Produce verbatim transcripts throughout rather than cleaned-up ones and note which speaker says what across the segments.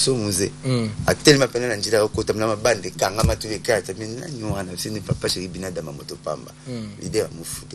Speaker 1: biso musée a tellement peine njira ko tamna mabande kanga matule kata mais nani wana sini papa chéri binada mamoto pamba l'idée a mufude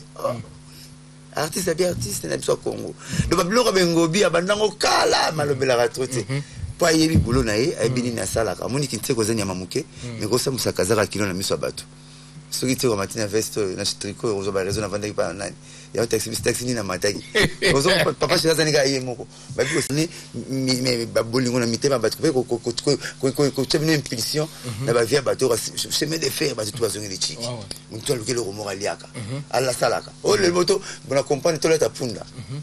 Speaker 1: artiste bien artiste na biso Congo do babloko bengobi abandango kala malobela ratrote pa yebi bulo na ye abini na sala ka moni kinte ko zanya mamuke mais ko samusa kazaka kilo na miso bato soki te ko matina veste na tricot ozo ba raison avant d'aller pa nani ya taxi taxi ni na mataki ozo papa chéri zani ga yemoko ba bi aussi ni mais ba bolingo na mitema bato ko ko ko ko ko tebne impulsion na ba via bato chemin de fer bato tout bazongi les chiki muntu aluke le romo aliaka ala salaka o le moto bona comprendre to la tapunda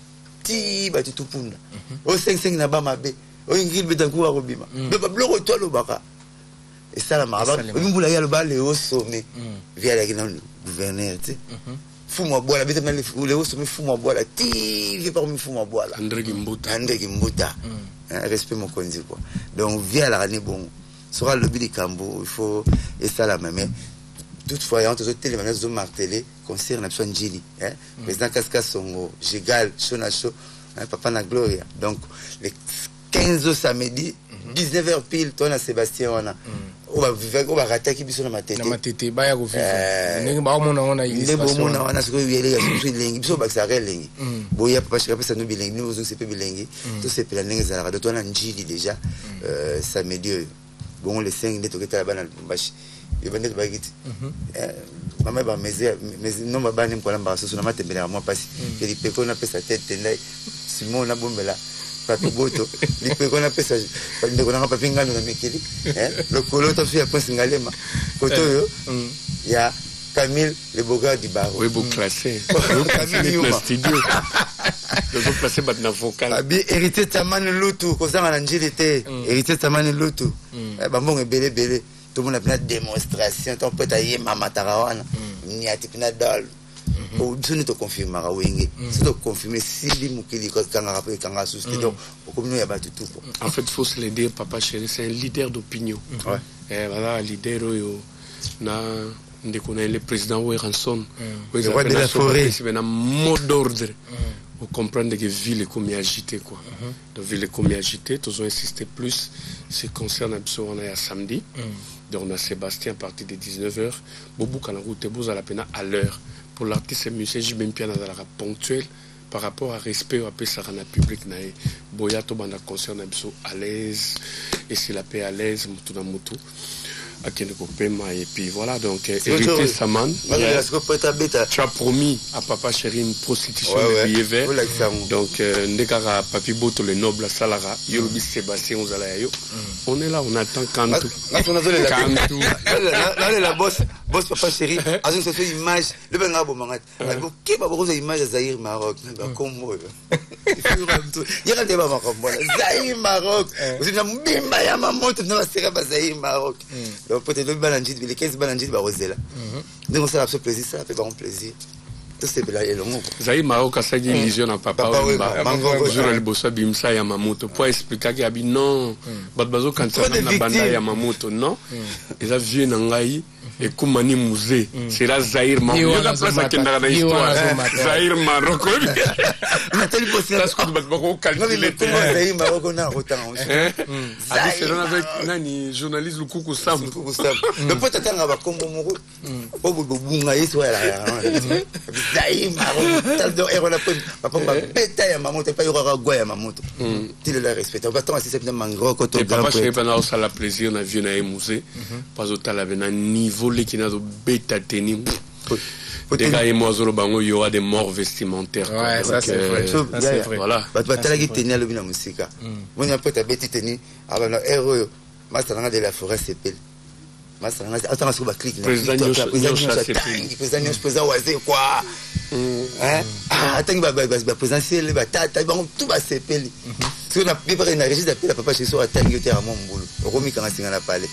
Speaker 1: ti bato tout punda o cinq cinq na ba mabe o ingrid betankou a robima be ba bloko to lo baka et ça la maraba mbula ya lo ba le au sommet via la gouverneur tu fuma bola bita na le au sommet fuma bola ti vi parmi fuma bola
Speaker 2: André Gimbuta
Speaker 1: André Gimbuta respect mon konzi quoi donc via la ne bon sera le bi cambo il faut et ça la même toutefois entre autres les manières de marteler concerne absolument Njili hein président Kaska Songo Jigal Shonacho papa na Gloria donc les quinze au samedi dix-neuf heures pile toi na Sébastien wana on va vivre on va rater qui biso na matete
Speaker 3: na matete ba ya ko vivre ndenge ba mona wana
Speaker 1: ile bo mona wana siko yele ya biso lengi biso ba sare lengi boya papa chika pesa no bilengi nous on se peut bilengi tout c'est pour la ndenge za radio toi na Njili déjà euh samedi bon les cinq ndeto keta bana mbashi ibande ba giti euh mama ba meze meze no ba bani mkola mba so na matembele moi pasi ili peko na pesa tete ndai Simon na bombela Patoboto, les personnes appellent ça, les gens pas pingano na mikili, le colo t'as fait après singalema, koto yo, il y a Camille le boga du bar.
Speaker 2: Oui, beau classé. Camille le studio. Le beau classé bat na vocal.
Speaker 1: Abi hérité tamane lutu, koza na njilité, hérité tamane lutu. Ba mbongo belé belé, tout le monde a plein de démonstrations, ton pote a yé mama tarawana, ni a tipina dol. Oh, je ne te confirme pas, oui. Je te confirme si les moukili quand on a rappelé quand on a souscrit donc comme nous y a pas tout tout.
Speaker 2: En fait, faut se le dire, papa chéri, c'est un leader d'opinion. Ouais. Et voilà, leader yo na ndekona le président Weranson.
Speaker 1: Le roi de la forêt.
Speaker 2: C'est un mot d'ordre. Pour comprendre que ville est comme agité quoi. Donc ville est comme agité, tous ont insisté plus. C'est concerne absolument on est à samedi. Donc on a Sébastien à partir de dix-neuf heures. Bobo quand la route est beau à la peine à l'heure. Pour l'artiste et musicien, j'ai même bien dans la ponctuel par rapport à respect à ça dans public nae boya to banda concerne biso à l'aise et c'est la paix à l'aise mutu na mutu akende ko pema et puis voilà donc hérité Saman tu as promis à papa chéri une prostitution de billets verts donc ndekara papi boto le noble salara yolobi Sébastien ozala yo on est là on attend quand tout
Speaker 1: quand tout là la boss boss papa chéri azon se fait image le benga bo mangat ki ba bo image Zaïre Maroc ba kombo il y a des mamans comme moi Zaïre Maroc vous na mbimba ya mamoto na basera ba Zaïre Maroc donc peut-être le balanjit les quinze balanjit ba rosela donc ça fait plaisir ça fait bon plaisir tout c'est là et long
Speaker 2: Zaïre Maroc a sagui illusion na papa jour le bossa bimsa ya mamoto pour expliquer que abi non bat bazo quand ça na banda ya mamoto non ils a vu na ngai et Koumani Musée, c'est la Zaïre Maroc. Il y a la place qui est dans l'histoire. Zaïre Maroc.
Speaker 1: Nathalie Bossé,
Speaker 2: ça se trouve beaucoup calculé.
Speaker 1: Zaïre Maroc, on a autant.
Speaker 2: C'est avec Nani, journaliste le Koukou Sam.
Speaker 1: Le pote attend à Bakombo Mourou. Au bout de Boungaï, soit là. Zaïre Maroc. Tal de héros la peine. Papa m'a pété à ma moto, pas y aura Goya à ma moto. Tu le respectes. On va attendre si c'est un mangro.
Speaker 2: Et papa, je n'ai pas ça la plaisir, on a vu un musée. Pas autant la un niveau qui n'a pas bêta tenu. Des gars et moi, il y aura des morts vestimentaires.
Speaker 3: Ouais, ça c'est vrai.
Speaker 2: C'est vrai. Voilà.
Speaker 1: Tu vas t'aller tenir le bien à musique. Moi, il y a un peu de bête tenue. Avant le héros, moi, ça de la forêt s'épelle. Moi, ça attends, on va cliquer.
Speaker 2: Président Nyocha s'épelle.
Speaker 1: Président Nyocha, président Oisé, quoi. Hein? Attends, il va présidentiel, il va tout va s'épelle. Si on a préparé une régie d'appeler papa chez soi, attends, il était à mon boulot. Romy, quand on a parlé.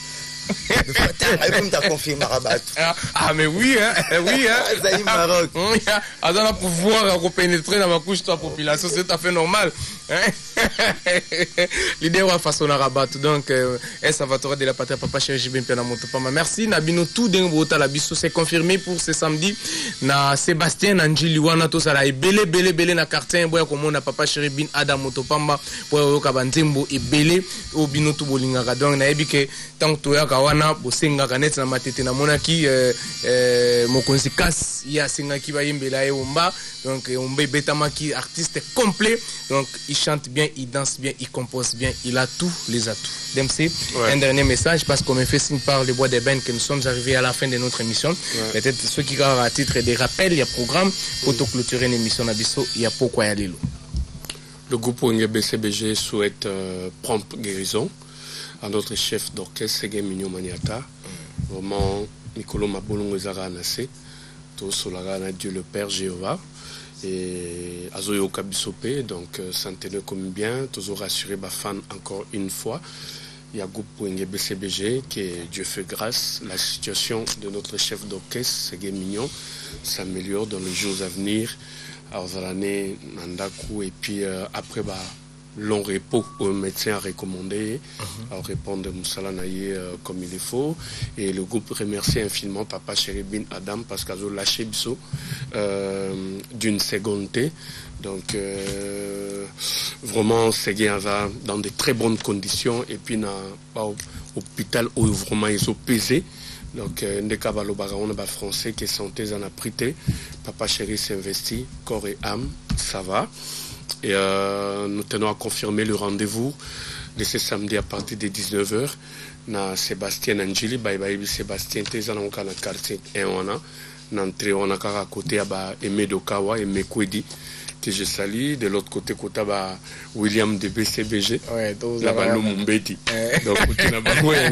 Speaker 3: Ah mais oui hein, oui hein.
Speaker 1: Zaïre Maroc.
Speaker 3: Ah dans le pouvoir à pénétrer dans la couche de la population, c'est tout à fait normal. L'idée est façon à rabattre. Donc, et Salvatore de la Patrie, Papa Chéri J B Mpiana Motopamba. Merci. Nabino tout d'un bota la biso. C'est confirmé pour ce samedi. Na Sébastien Nanjili wana to sala ebele bele bele na quartier boya comme na Papa Chéri Bin Adam Motopamba pour yo kabanzembo ebele o bino to bolinga donc na ebike tant to ya kawana bosenga kanet na matete na monaki euh mokonzi kas ya singa ki ba yembela e omba donc ombe betamaki artiste complet donc il chante bien, il danse bien, il compose bien, il a tous les atouts. D M C, ouais. Un dernier message parce qu'on me fait signe par le bois des bennes que nous sommes arrivés à la fin de notre émission. Ouais. Peut-être ceux qui ont à titre des rappels, il y a programme pour te clôturer une émission d'Abisso, il y a pourquoi y aller.
Speaker 2: Le groupe O N G B C B G souhaite euh, prompte guérison à notre chef d'orchestre, Ségué Mignon Maniata. Mm. Vraiment, Nicolo Mabolongo Zara Anase, tout Solarana Dieu le Père Jéhovah. Et Azoyo Kabisopé, donc euh, centenaire comme bien, toujours rassuré ma fan encore une fois. Il y a groupe O N G B C B G qui est Dieu fait grâce. La situation de notre chef d'orchestre, Ségué Mignon, s'améliore dans les jours à venir. Alors, l'année Nandaku, et puis euh, après, bah, long repos au médecin a recommandé, uh-huh. à répondre Moussala Naye euh, comme il faut. Et le groupe remercie infiniment Papa Chéri Bin Adam parce qu'ils ont lâché Bisso euh, d'une seconde. Donc, euh, vraiment, c'est dans de très bonnes conditions. Et puis, dans l'hôpital où vraiment ils ont pesé. Donc, on a français qui est santé, en a prité. Papa Chéri s'investit, corps et âme, ça va. Et euh, nous tenons à confirmer le rendez-vous de ce samedi à partir de dix-neuf heures. Na Sébastien Angeli, bye bye Sébastien, t'es en a quartier et on a, n'entrée on a à côté à Aimé Dokawa et Mekwedi, que je salue. De l'autre côté, côté à William de B C B G, là-bas nous Mumbeti. Donc, côté là-bas,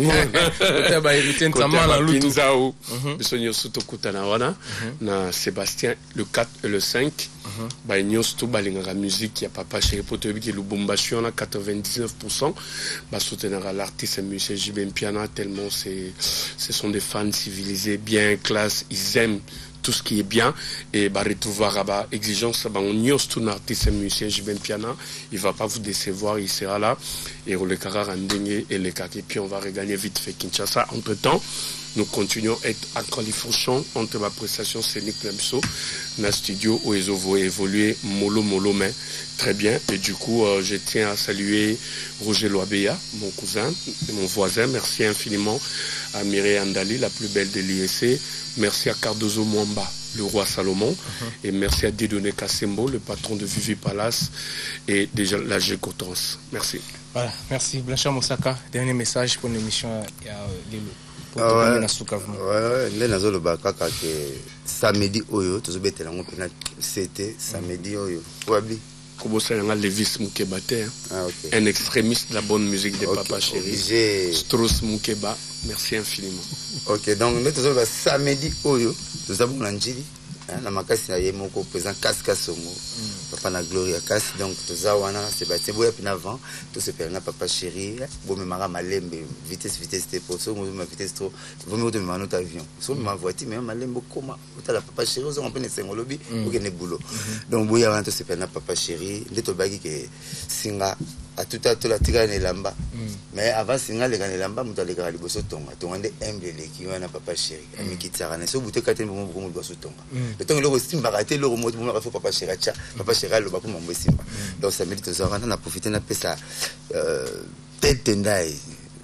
Speaker 2: côté là-bas, il était un mal à l'outou. Bisogno sotto kutana wana, na Sébastien le quatre et le cinq. Bah, il y a la musique, il y a Papa Chéri Potobi, Lubumbashi, on a quatre-vingt-dix-neuf pour cent. Bah, soutenir l'artiste musicien J B Mpiana, tellement c'est, ce sont des fans civilisés, bien, classe, ils aiment tout ce qui est bien. Et bah, retrouver bah, exigence, bah, on y a tout un artiste musicien J B Mpiana, il va pas vous décevoir, il sera là. Et on le carré en dengue et le kaki, puis on va regagner vite fait Kinshasa. Entre temps, nous continuons à être à qualification entre ma prestation scénique Lemso, dans le studio où ils ont évolué mollo mollo mais très bien. Et du coup, euh, je tiens à saluer Roger Loabeya, mon cousin, mon voisin. Merci infiniment à Mireille Andali, la plus belle de l'I S C. Merci à Cardozo Mwamba, le roi Salomon. Uh-huh. Et merci à Dieudonné Kassembo, le patron de Vivi Palace et déjà la G Cotons. Merci.
Speaker 3: Voilà, merci. Blanchard Moussaka, dernier message pour l'émission à Lilo.
Speaker 1: Ah ouais, ouais, nde nazoloba kaka ke samedi oyo tozobetela ngo pena c'était samedi oyo wabi
Speaker 2: Kobosa yanga Levis Mukeba te, ah, okay. Un extrémiste de la bonne musique de okay. Papa Chéri Strauss Mukeba, merci infiniment.
Speaker 1: Ok, donc nde tozoloba samedi oyo tozabona njili na makasi na ye moko présent Kaska Songo papa na Gloria Kasi donc toza wana Sébastien boya pina avant tout se perd na Papa Chéri bo me mara malembe vitesse vitesse te pour so ma vitesse trop vous me donnez notre avion so ma voiture mais malembe comment ota la Papa Chéri on peut ne sengo lobby ou que ne boulot donc boya wana tout se perd na Papa Chéri nde to bagi ke singa à tout à tout la tigane lamba mais avant singa le gane lamba muta le gane liboso tonga tonga nde emble le ki wana Papa Chéri amikitsara na so bute katen mo mo liboso tonga le tonga le simba raté le remote mo rafa Papa Chéri cha Papa Chéri le ba ko mo simba donc ça mérite ça on a profité na pesa euh tête ndai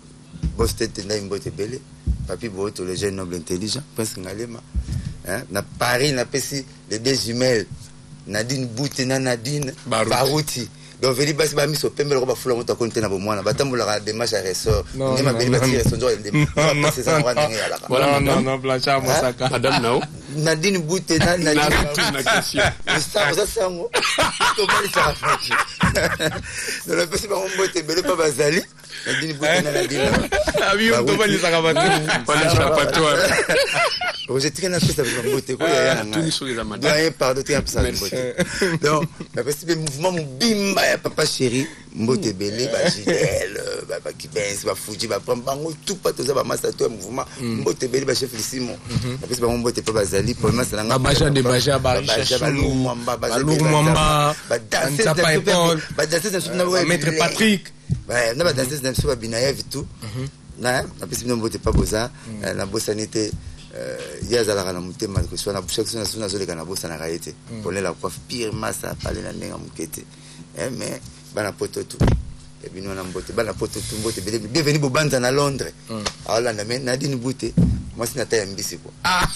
Speaker 1: boss tête ndai mbote bele papi boto le jeune noble intelligent pense ngalema hein na Paris na pesi les deux jumelles Nadine Bouté na Nadine Barouti. Donc veli basi ba miso pembe ko ba fula moto ko ntena bo mwana batambola ka démarche à ressort ni ma beli bati ressort ndio ndem c'est ça on va ndenge ala
Speaker 3: voilà non non Blanchard Moussaka
Speaker 2: madame nao
Speaker 1: Nadine Bouté na Nadine
Speaker 2: na question
Speaker 1: ça ça ça ngo to bali ça fait dans le pesi ba mbote bele pa bazali Nadine Bouté na Nadine
Speaker 3: Abi on tomba les sakabatu.
Speaker 2: Pas les chapatois.
Speaker 1: Roger tika na pesa ba mbote ko ya na.
Speaker 2: Tout sur les amateurs.
Speaker 1: Doyen pardon tika pesa mbote. Donc, la pesa be mouvement mbimba ya papa chéri, mbote belé ba Gidel, ba ba Kibens, ba Fuji, ba Pambango tout pas tout ça ba massa tout mouvement mbote belé ba chef Simon. La pesa ba mbote pa bazali pour massa na.
Speaker 3: Ba baja de baja ba Richard
Speaker 1: Mwamba ba
Speaker 3: Mwamba
Speaker 1: ba danser
Speaker 3: Nzapa Epol
Speaker 1: ba danser na
Speaker 3: Maître Patrick.
Speaker 1: Ouais, na ba danser na so ba binayev tout. Na na pesa bino mbote pa boza na bosanité. Il y a la motema que soit na chaque chose na zo na bossa na raité pour la coiffe pire massa parler na nenga mukete mais bana poto tout et bino na mbote bana poto tout mbote bienvenue bobanza na Londres alors na men Nadine Bouté moi c'est nata mbisi quoi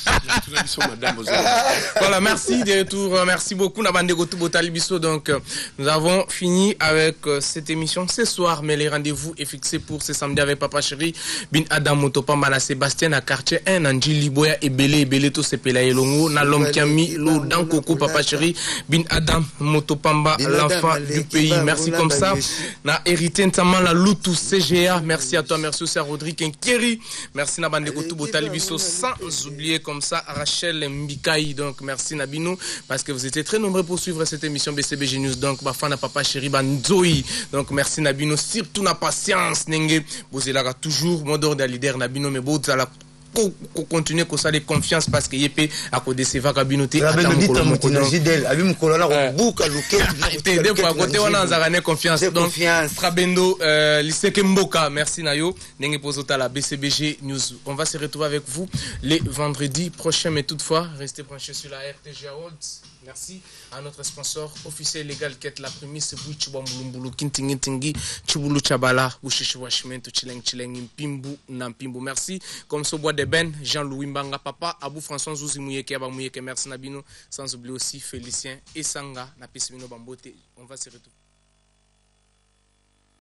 Speaker 3: voilà, merci de retour, merci beaucoup Nabandego tout Botali Bisso. Donc nous avons fini avec cette émission ce soir, mais les rendez-vous est fixé pour ce samedi avec Papa Chéri Bin Adam Motopamba na Sébastien à quartier un Anjili Boya et Belé Belé tout c'est Pela Elongo na l'homme qui a mis l'eau dans Coco Papa Chéri Bin Adam Motopamba l'enfant du pays. Merci comme ça na hérité notamment la Loutou C G A. Merci à toi, merci aussi à Rodrigue Nkeri, merci Nabandego tout Botali Bisso, sans oublier comme ça Rachel Mbikaï. Donc merci Nabino parce que vous étiez très nombreux pour suivre cette émission B C B G News. Donc Bafana Papa Chéri Banzoï. Donc merci Nabino, surtout na patience Nenge Bozelaga toujours modor de leader Nabino mais beau la continuer comme ça de confiance parce que yépé à côté de ces vagabindotés
Speaker 1: attends mon colonel Gidel abi mon colonel buka luket
Speaker 3: des fois côté on a zarané confiance donc Trabendo Liseke Mboka merci Nayo Nenge Pozota la B C B G News. On va se retrouver avec vous les vendredis prochains, mais toutefois restez branchés sur la R T G Awards. Merci à notre sponsor officiel légal qui est la prémisse Bouchouba Mbulumbulu Kintingi Tingi Chubulu Chabala Bouchichi Washimento Chileng Chileng Impimbu Nampimbu. Merci comme ce bois de Ben Jean-Louis Mbanga Papa Abou François Zouzi Mouyeke Aba Mouyeke. Merci Nabino, sans oublier aussi Félicien et Sanga na Pesimino Bambote. On va se retrouver.